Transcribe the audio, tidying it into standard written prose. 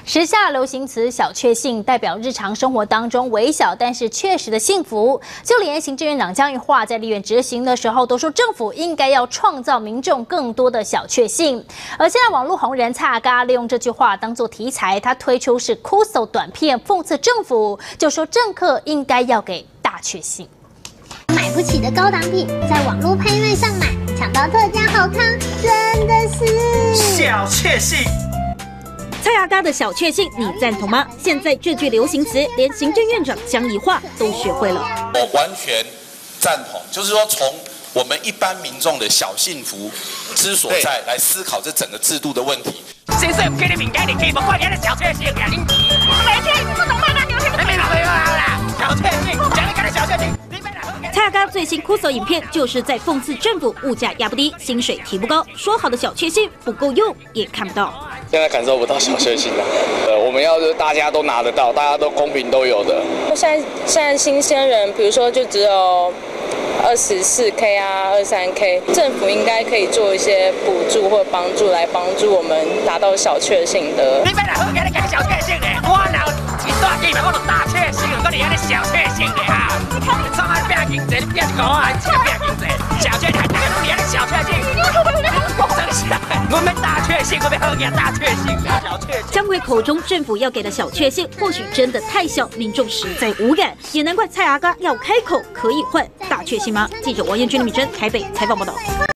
时下流行词“小确幸”代表日常生活当中微小但是确实的幸福。就连行政院长江宜樺在立院执行的时候，都说政府应该要创造民众更多的小确幸。而现在网络红人蔡阿嘎利用这句话当作题材，他推出是酷搜短片讽刺政府，就说政客应该要给大确幸。 买不起的高档品，在网络拍卖上买，抢到特价好康，真的是小确幸。 蔡阿嘎的小确幸，你赞同吗？现在这句流行词，连行政院长江宜樺都学会了。 我完全赞同，就是说从我们一般民众的小幸福之所在来思考这整个制度的问题。 先生给你敏感，你可以不过你的小确幸呀！你每天不懂妈妈牛天，没有啦，小确幸，讲你看的小确幸。 蔡阿嘎最新酷搜影片就是在讽刺政府物价压不低，薪水提不高，说好的小确幸不够用也看不到。 现在感受不到小确幸了，我们要是大家都拿得到，大家都公平都有的。 现在新鲜人，比如说就只有24K 啊、23K， 政府应该可以做一些补助或帮助来帮助我们达到小确幸的。 你别来好，给你小确幸的，我老一大几百，我都大确幸，我你安尼小确幸的啊！你看你创爱变经济，你变是狗啊，这个变经济，小确幸，你安尼小确幸，我们大确幸，我们好个大确幸，小确幸。 江委口中政府要给的小确幸，或许真的太小，民众实在无感，也难怪蔡阿嘎要开口可以换大确幸吗？记者王彦君、李敏珍台北采访报道。